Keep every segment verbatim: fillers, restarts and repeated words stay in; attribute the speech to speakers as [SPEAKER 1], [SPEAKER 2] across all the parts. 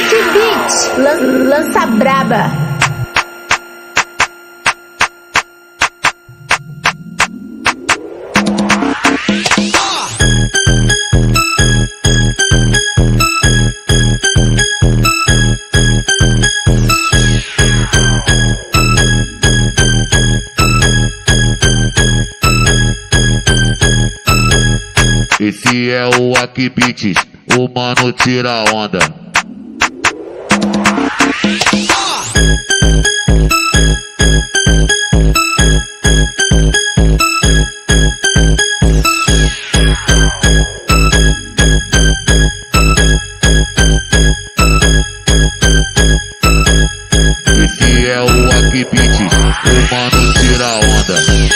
[SPEAKER 1] Beat, lan- lança braba.
[SPEAKER 2] Esse é o Aqui Beats, o mano tira onda. Esse é o Aqui Beats, o mano tira onda.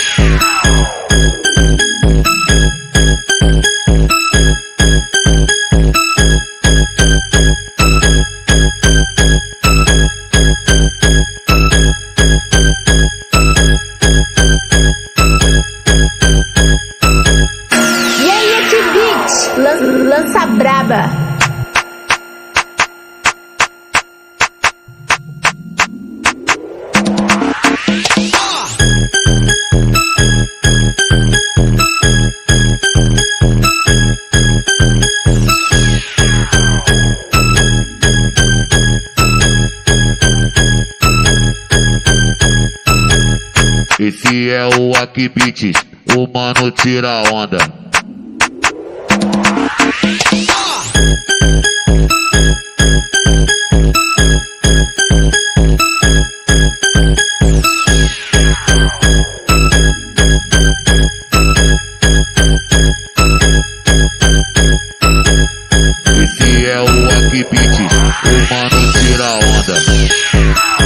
[SPEAKER 1] E aí, Aqui Beat, lan- lança braba.
[SPEAKER 2] Esse é o Aqui Beats, o mano tira onda. Esse é o Aqui Beats, o mano tira onda.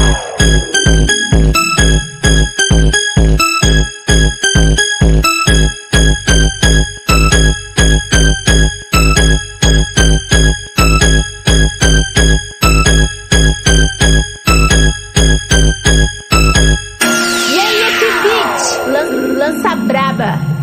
[SPEAKER 1] E aí, Aqui Beat, lan- lança braba.